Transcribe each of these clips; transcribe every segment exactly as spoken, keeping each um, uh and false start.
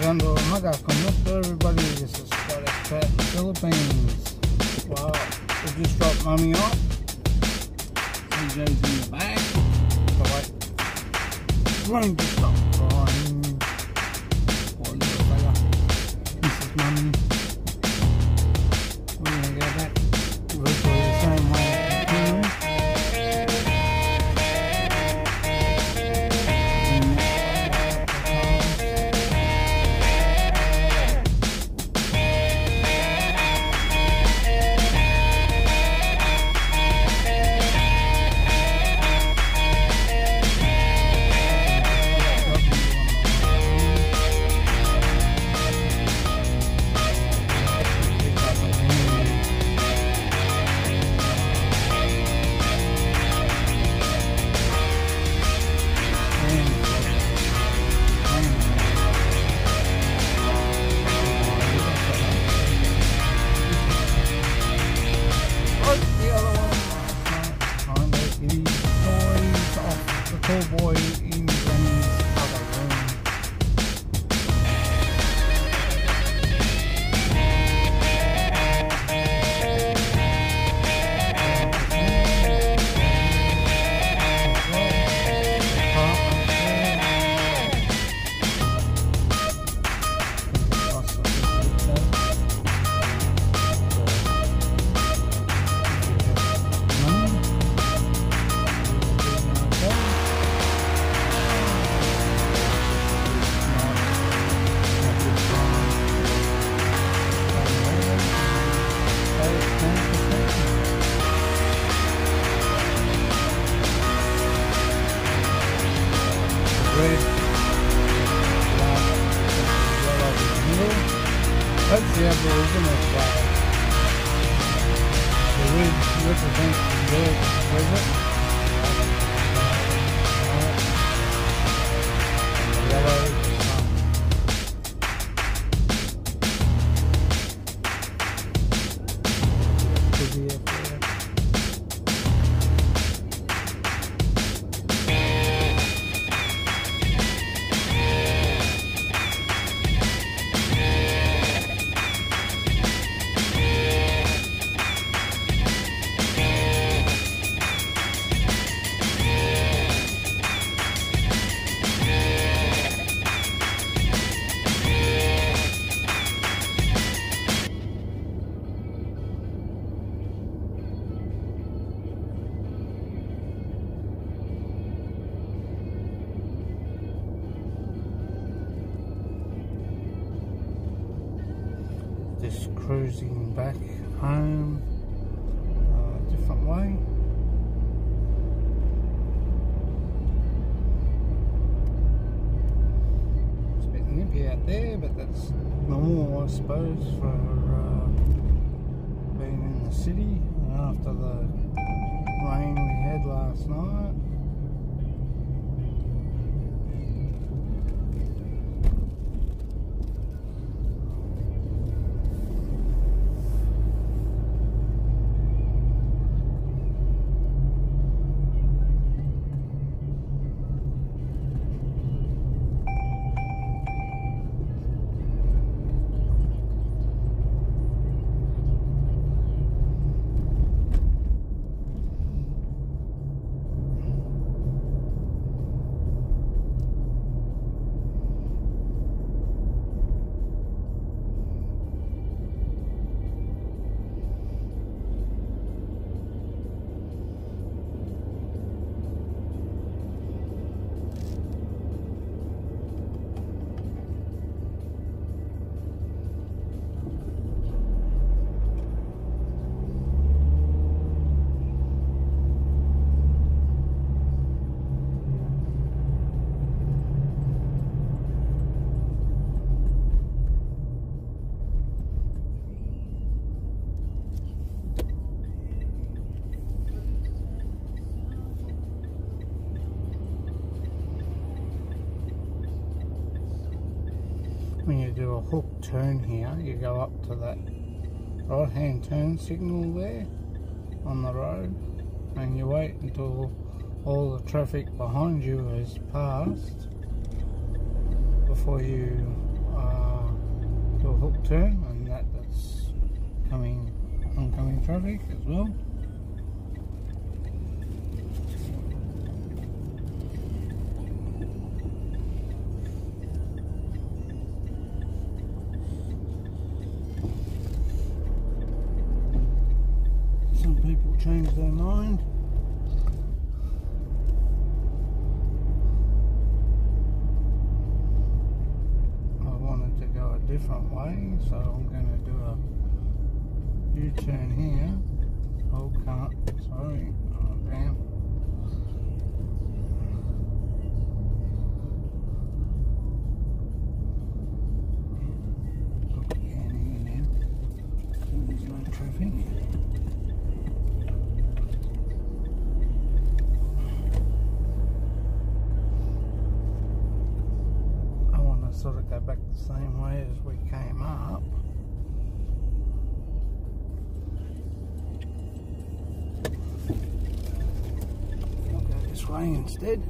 Magandang umaga, kumusta everybody? This is Scott Expat in the Philippines. Wow, we just dropped mommy off. A J's in the back. So wait, running to stop crying. Poor little fella. This is mommy. We're gonna go back virtually the same way as the funeral. Poor boy in Granny's other room. Red, black, yellow in the middle. That's the Aboriginal flag. The red represents the red desert. The yellow is the sun. Could be up there. Just cruising back home a different way. It's a bit nippy out there, but that's normal, I suppose, for uh, being in the city and after the rain we had last night. When you do a hook turn here, you go up to that right hand turn signal there on the road and you wait until all the traffic behind you has passed before you uh, do a hook turn, and that, that's coming oncoming traffic as well. Some people change their mind. Different way, so I'm going to do a U-turn here. Oh, can't, sorry, oh damn. Look again here now. There's no traffic. Sort of go back the same way as we came up. I'll go this way instead.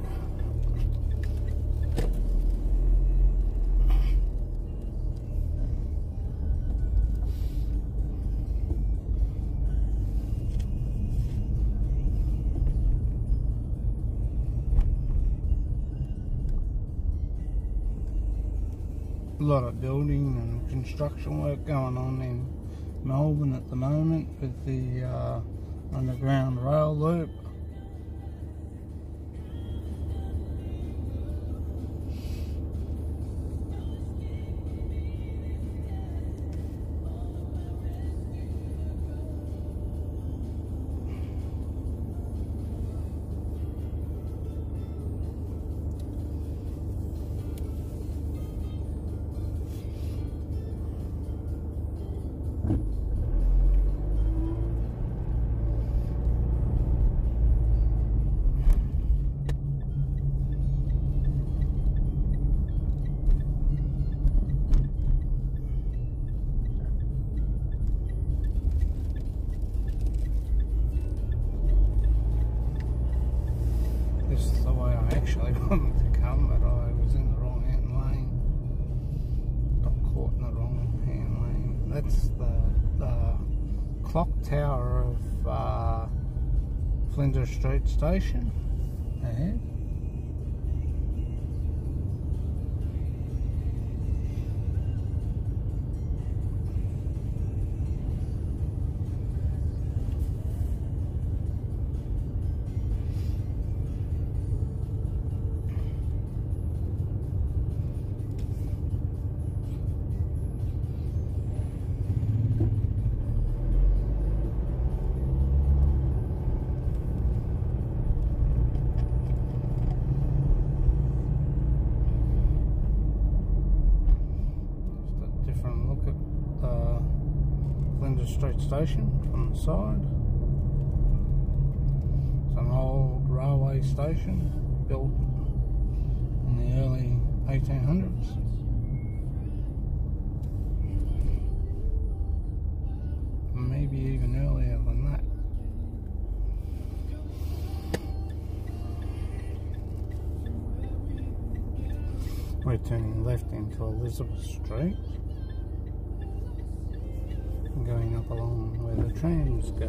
A lot of building and construction work going on in Melbourne at the moment with the uh, underground rail loop. This is the way I actually wanted to come, but I was in the wrong hand lane. Got caught in the wrong hand lane. That's the, the clock tower of uh, Flinders Street Station ahead. Street Station from the side. It's an old railway station built in the early eighteen hundreds. Maybe even earlier than that. We're turning left into Elizabeth Street, going up along where the trams go.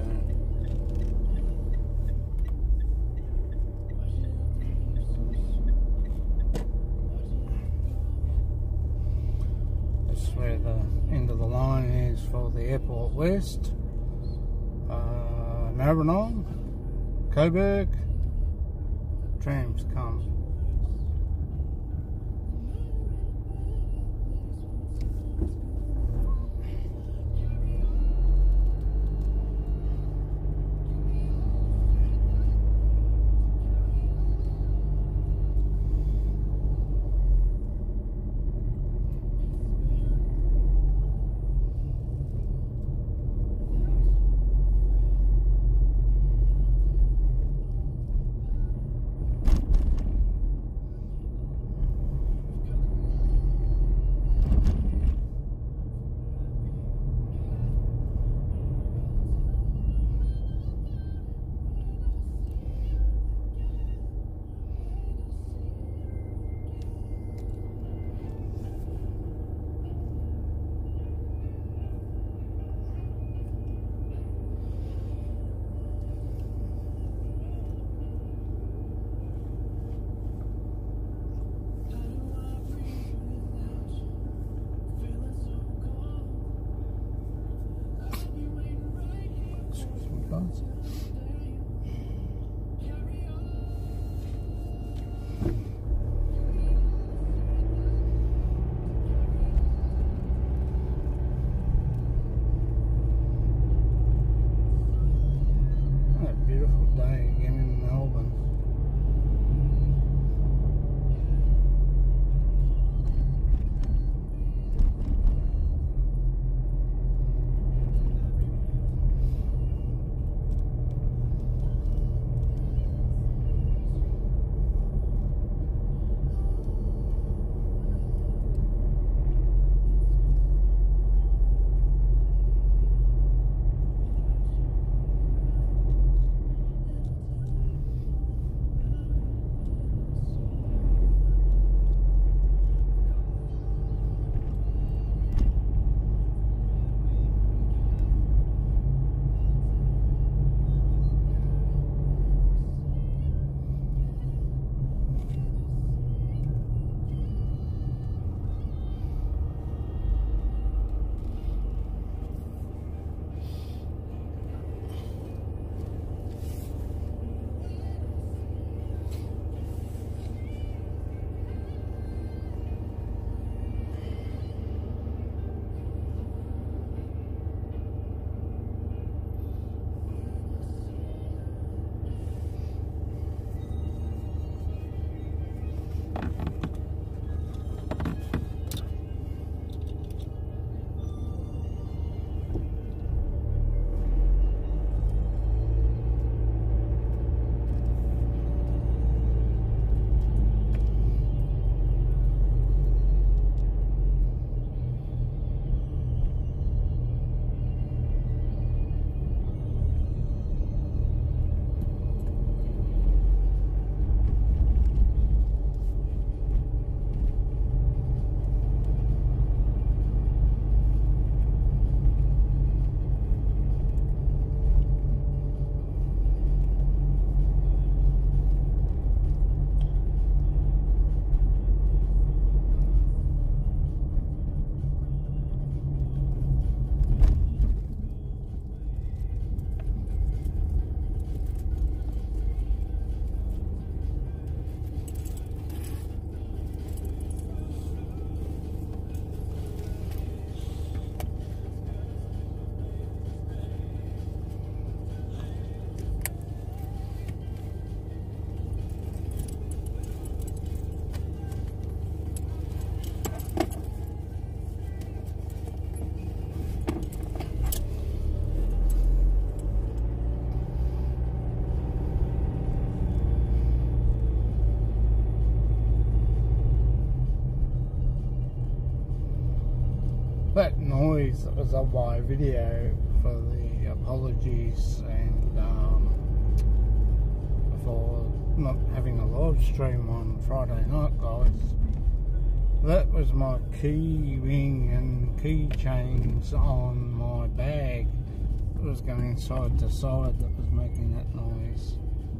This is where the end of the line is for the Airport West, uh, Maribyrnong, Coburg. Trams come. that noise that was on my video for the apologies and um, for not having a live stream on Friday night, guys. That was my key ring and key chains on my bag. It was going side to side that was making that noise.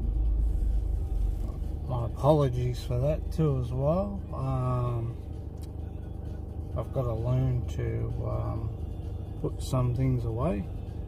My apologies for that too as well. Um, I've got to learn to um, put some things away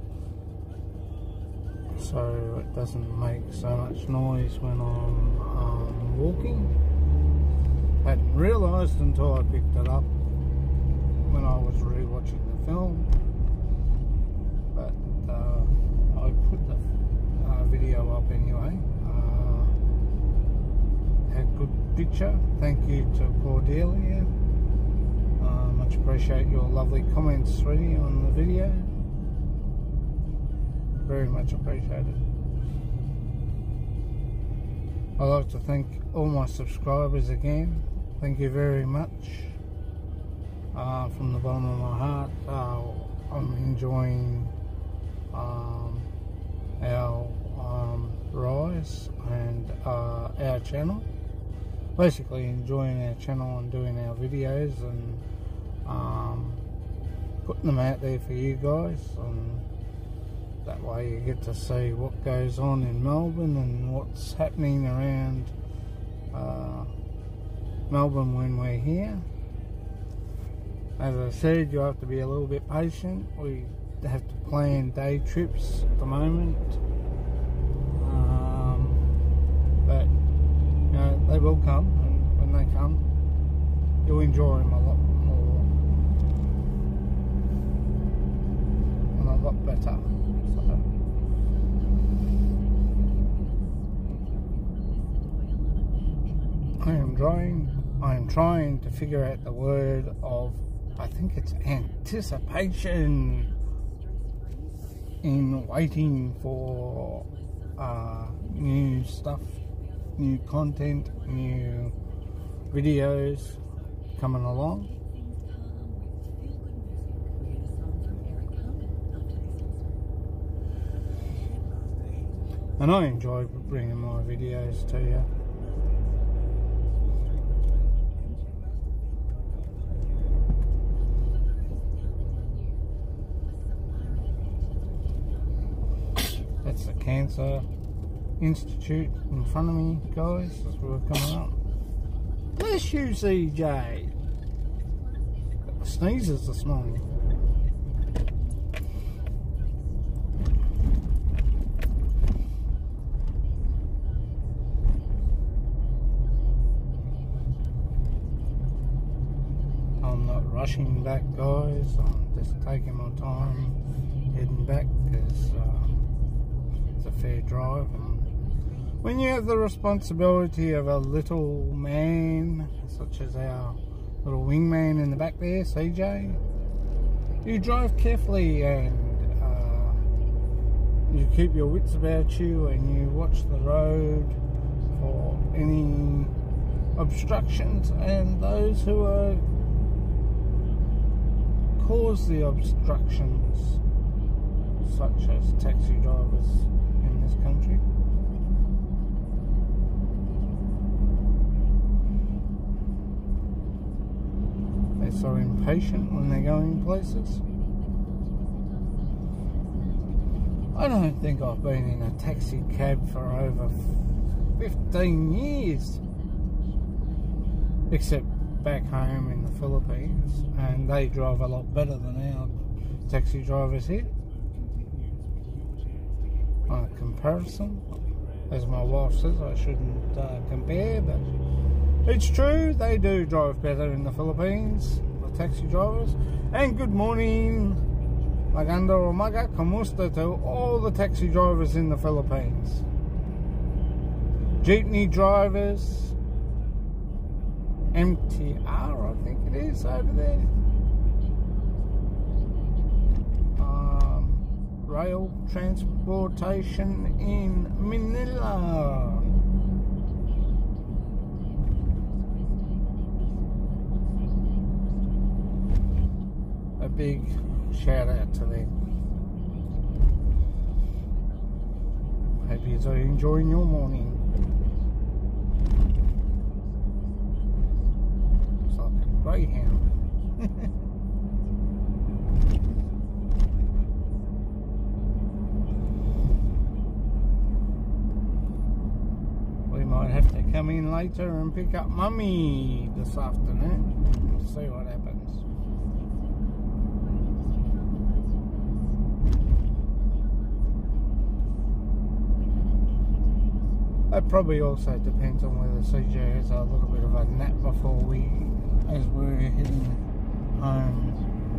so it doesn't make so much noise when I'm um, walking. I hadn't realised until I picked it up when I was re-watching the film, but uh, I put the uh, video up anyway. Uh, had good picture. Thank you to Cordelia. Uh, much appreciate your lovely comments really on the video. Very much appreciated. I'd like to thank all my subscribers again. Thank you very much. Uh, from the bottom of my heart, uh, I'm enjoying um, our um, rise and uh, our channel. Basically enjoying our channel and doing our videos and um, putting them out there for you guys, and that way you get to see what goes on in Melbourne and what's happening around uh, Melbourne when we're here. As I said, you have to be a little bit patient. We have to plan day trips at the moment, um, but you know, they will come, and when they come you'll enjoy them a lot more and a lot better. So, I am trying I am trying to figure out the word of, I think it's anticipation, in waiting for uh, new stuff, new content, new videos coming along. And I enjoy bringing my videos to you. That's the Cancer Institute in front of me, guys, as we're coming up. Bless you, C J. Got the sneezes this morning. I'm not rushing back, guys. I'm just taking my time heading back because uh, it's a fair drive. And when you have the responsibility of a little man, such as our little wingman in the back there, C J, you drive carefully and uh, you keep your wits about you, and you watch the road for any obstructions and those who are cause the obstructions, such as taxi drivers in this country. They're so impatient when they're going places. I don't think I've been in a taxi cab for over fifteen years, except back home in the Philippines, and they drive a lot better than our taxi drivers here. On a comparison, as my wife says, I shouldn't uh, compare, but it's true, they do drive better in the Philippines, the taxi drivers. And good morning, maganda umaga, kamusta to all the taxi drivers in the Philippines. Jeepney drivers, M T R I think it is over there. Um, rail transportation in Manila. A big shout out to them. Hope you're enjoying your morning. It's like a greyhound. We might have to come in later and pick up Mummy this afternoon. See what happens. It probably also depends on whether C J has a little bit of a nap before we, as we're heading home.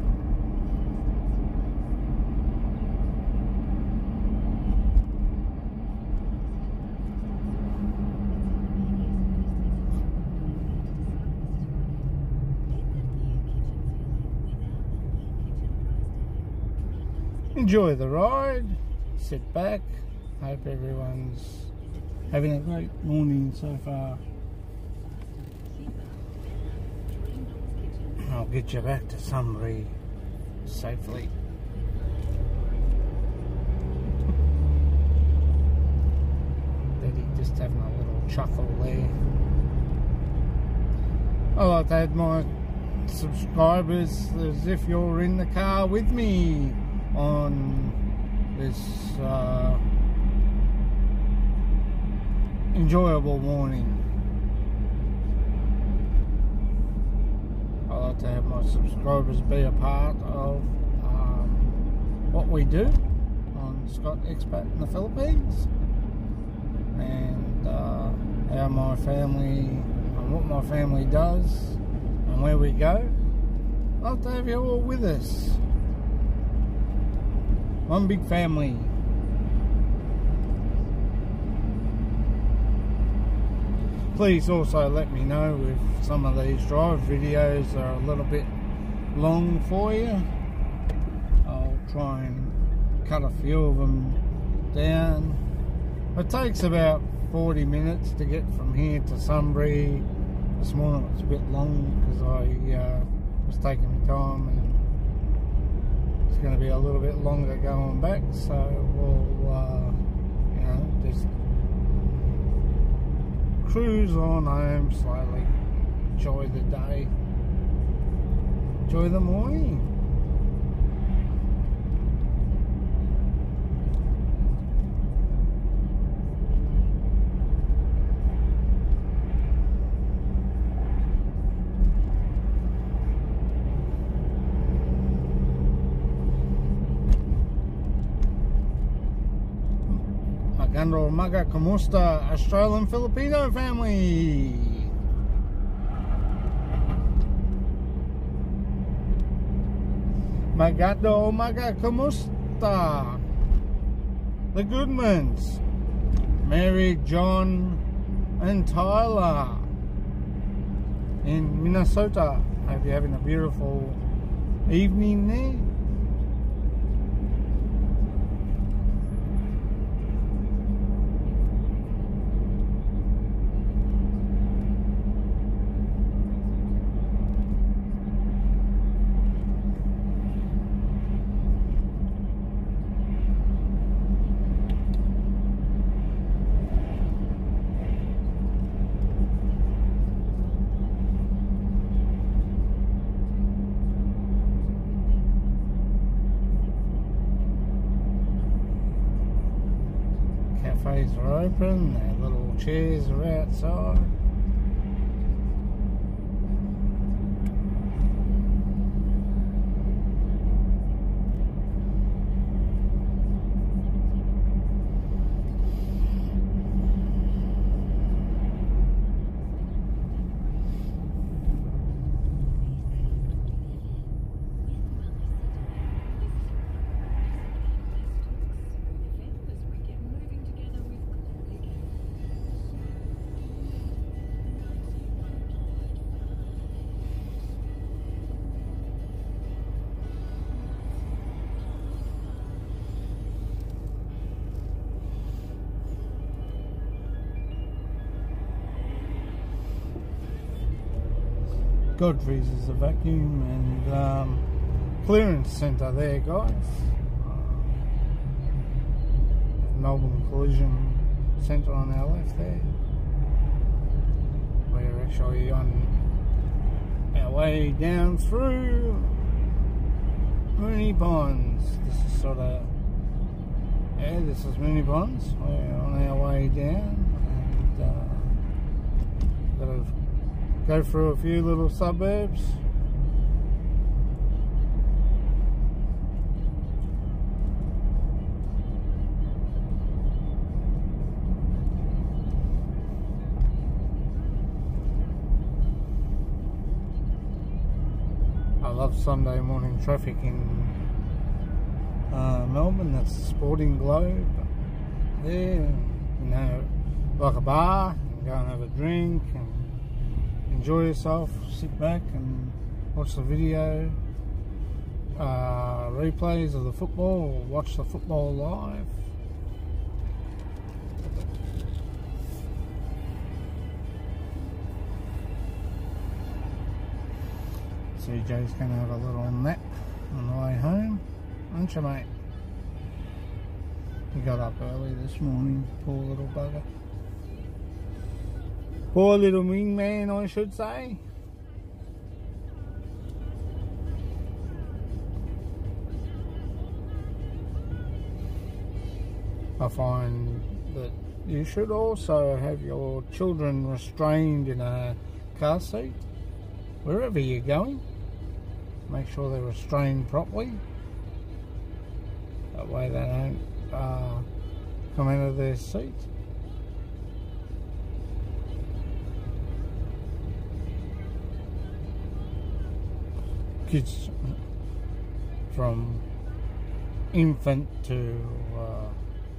Enjoy the ride, sit back, hope everyone's having a great morning so far. I'll get you back to Sunbury safely. Daddy just having a little chuckle there. I like to add my subscribers as if you're in the car with me on this uh, enjoyable morning. I like to have my subscribers be a part of um, what we do on Scott Expat in the Philippines, and uh, how my family and what my family does and where we go. I like to have you all with us. One big family. Please also let me know if some of these drive videos are a little bit long for you. I'll try and cut a few of them down. It takes about forty minutes to get from here to Sunbury. This morning it was a bit long because I uh, was taking my time, and it's going to be a little bit longer going back, so we'll uh, you know, just cruise on home slowly, enjoy the day, enjoy the morning. Magandang umaga, kamusta, Australian Filipino family? Magandang umaga, kamusta? The Goodmans, Mary, John, and Tyler in Minnesota. Hope you're having a beautiful evening there. Cafes are open, their little chairs are outside. Godfrey's is a vacuum, and um, clearance centre there, guys. Uh, Melbourne Collision Centre on our left there. We're actually on our way down through Moonee Ponds. This is sort of, yeah, this is Moonee Ponds. We're on our way down, and uh, gotta go through a few little suburbs. I love Sunday morning traffic in uh, Melbourne. That's the Sporting Globe there, you know, like a bar. You can go and have a drink and enjoy yourself, sit back and watch the video uh, replays of the football, or watch the football live. C J's going to have a little nap on the way home, aren't you, mate? He got up early this morning, poor little bugger. Poor little wingman, I should say. I find that you should also have your children restrained in a car seat wherever you're going. Make sure they're restrained properly. That way they don't uh, come out of their seat. Kids from infant to uh,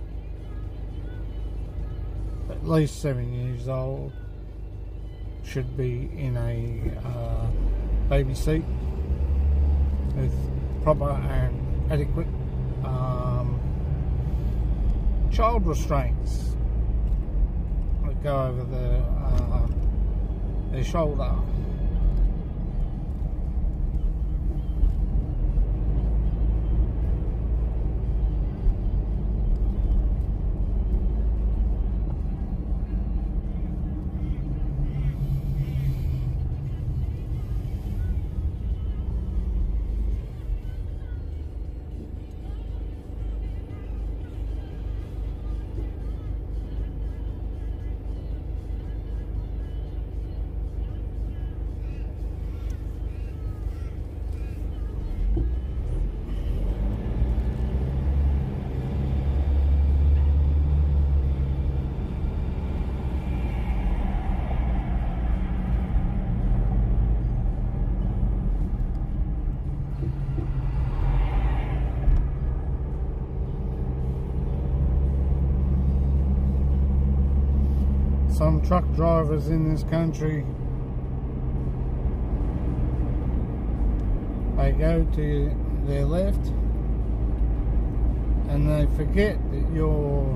at least seven years old should be in a uh, baby seat with proper and adequate um, child restraints that go over the, uh, their shoulder. Some truck drivers in this country, they go to their left and they forget that you're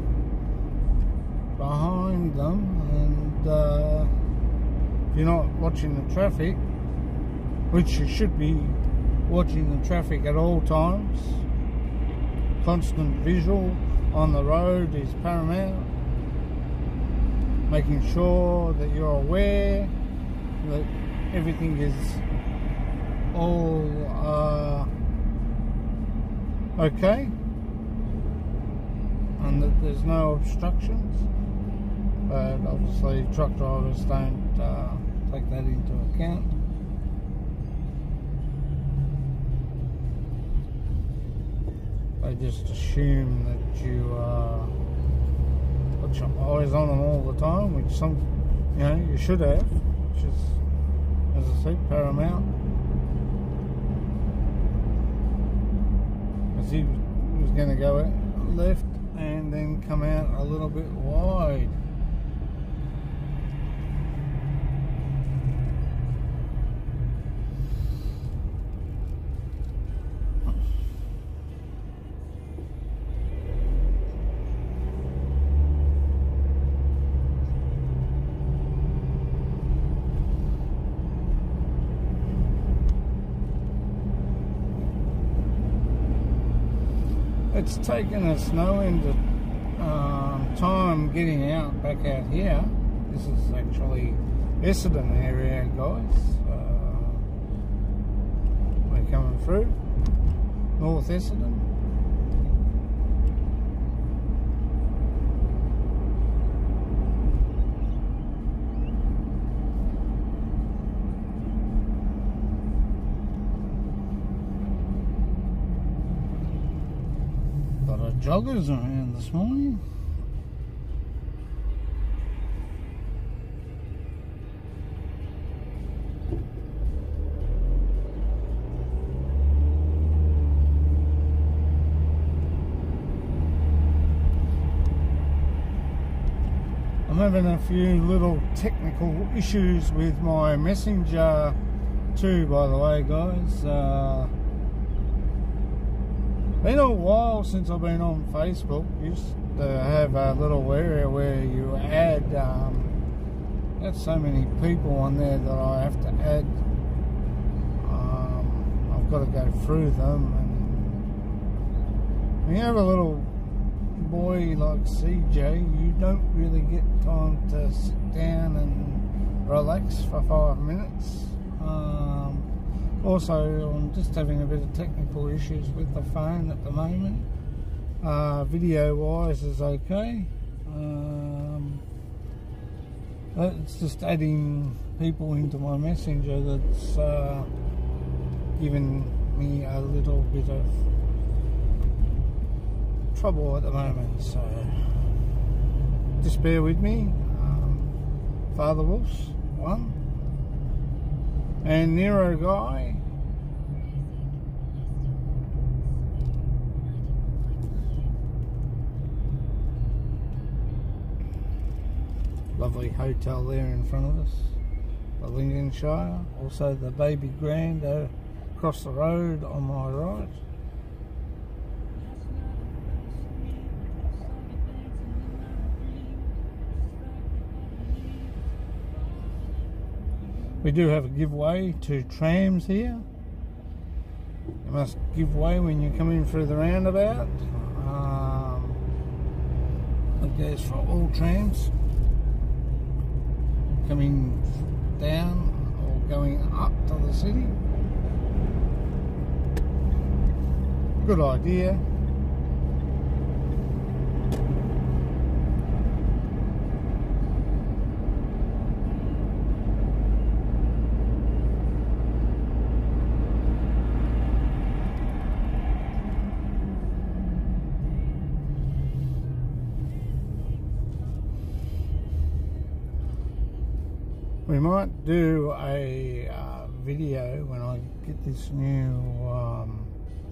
behind them, and uh, if you're not watching the traffic, which you should be watching the traffic at all times, constant visual on the road is paramount. Making sure that you're aware that everything is all uh, okay and that there's no obstructions. But obviously truck drivers don't uh, take that into account. They just assume that you uh, put your eyes on them all the time, which some, you know, you should have, which is, as I said, paramount. Because he was going to go left and then come out a little bit wide. It's taken us no end of um, time getting out back out here. This is actually Essendon area, guys. Uh, we're coming through North Essendon. Joggers around this morning. I'm having a few little technical issues with my messenger too, by the way, guys. Uh, Been a while since I've been on Facebook. Used to have a little area where you add, um, got so many people on there that I have to add. Um, I've got to go through them. And when you have a little boy like C J, you don't really get time to sit down and relax for five minutes. Um, Also, I'm just having a bit of technical issues with the phone at the moment. Uh, video-wise is okay. Um, it's just adding people into my messenger that's uh, giving me a little bit of trouble at the moment. So, just bear with me. Um, Father Wolf's one. And Nero Guy. Lovely hotel there in front of us. The Lincolnshire. Also the Baby Grand uh, across the road on my right. We do have a giveaway to trams here. You must give way when you're coming through the roundabout. Um, it goes for all trams coming down or going up to the city. Good idea. We might do a uh, video when I get this new um,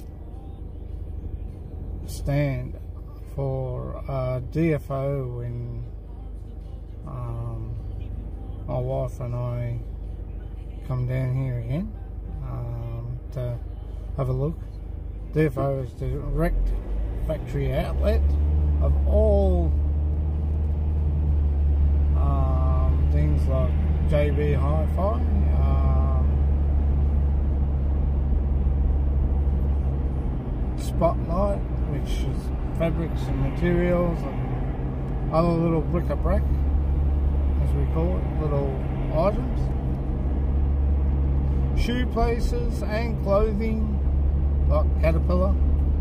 stand for uh, D F O when um, my wife and I come down here again um, to have a look. D F O is the direct factory outlet of all um, things like J B Hi-Fi, um, Spotlight, which is fabrics and materials and other little bric-a-brac, as we call it, little items. Shoe places and clothing like Caterpillar.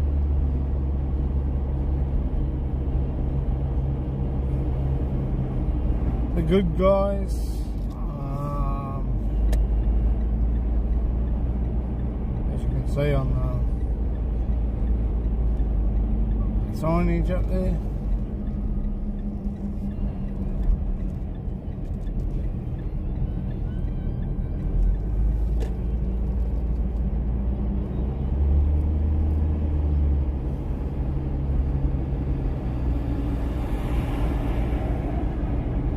The Good Guys. See on the signage up there.